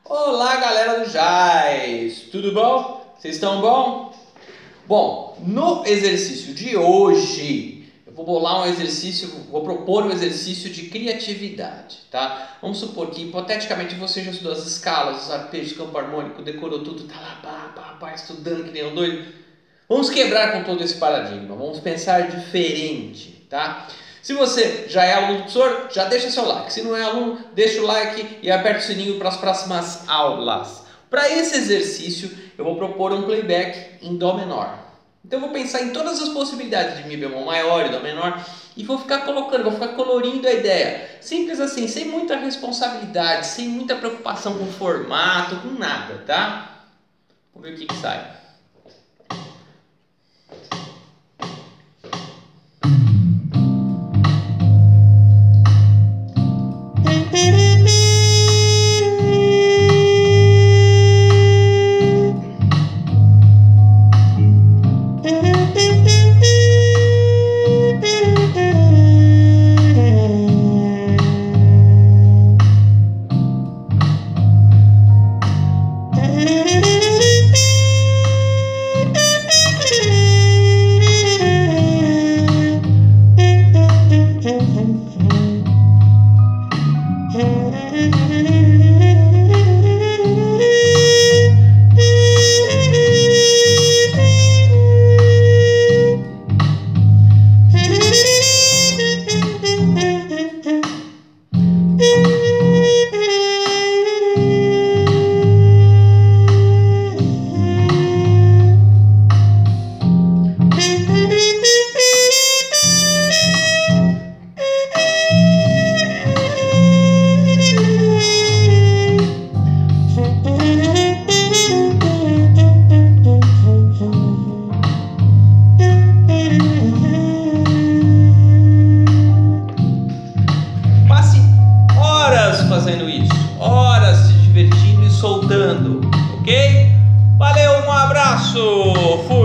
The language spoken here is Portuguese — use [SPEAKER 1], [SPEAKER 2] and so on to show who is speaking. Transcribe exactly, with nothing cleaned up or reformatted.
[SPEAKER 1] Olá, galera do Jais, tudo bom? Vocês estão bom? Bom, no exercício de hoje, eu vou bolar um exercício, vou propor um exercício de criatividade, tá? Vamos supor que, hipoteticamente, você já estudou as escalas, os arpejos, campo harmônico, decorou tudo, tá lá, pá, pá, pá, estudando que nem um doido. Vamos quebrar com todo esse paradigma, vamos pensar diferente, tá? Se você já é aluno do professor, já deixa seu like. Se não é aluno, deixa o like e aperta o sininho para as próximas aulas. Para esse exercício, eu vou propor um playback em Dó menor. Então eu vou pensar em todas as possibilidades de Mi bemol maior e Dó menor e vou ficar colocando, vou ficar colorindo a ideia. Simples assim, sem muita responsabilidade, sem muita preocupação com formato, com nada, tá? Vamos ver o que que sai. Fazendo isso, horas se divertindo e soltando, ok? Valeu, um abraço! Fui.